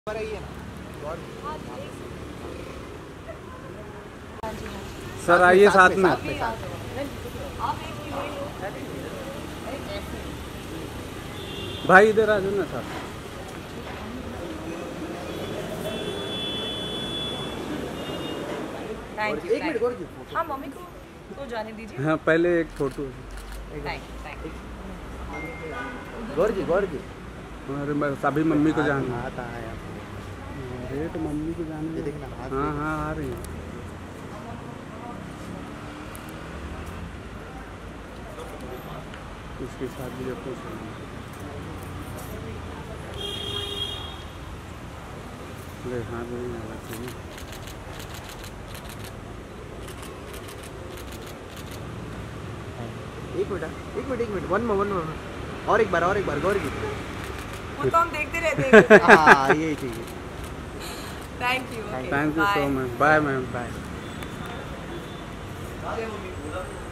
Sir आइए साथ में। भाई इधर आ जाओ ना साथ। एक मिनट गौर जी, हाँ मम्मी को तो जाने दीजिए। हाँ पहले एक फोटो। गौर जी अरे अभी मम्मी को जाना आता है। अरे तो मम्मी को जाने देखना। हाँ हाँ आ रही है। उसके साथ भी जब कुछ हाँ नहीं आना चाहिए। एक मिनट वन मोमेंट और एक बार गौर जी। वो तो हम देखते रहते हैं। हाँ यही चाहिए। Thank you so much. Bye ma'am bye.